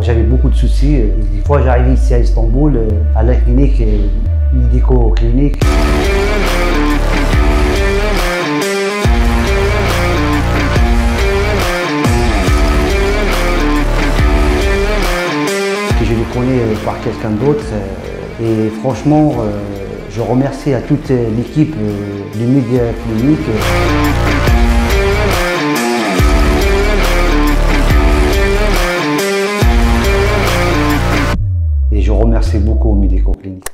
j'avais beaucoup de soucis. Des fois, j'arrivais ici à Istanbul, à la clinique médico-clinique. Je les connais par quelqu'un d'autre et franchement, je remercie à toute l'équipe du Média Clinique. Et je remercie beaucoup Médico Clinique.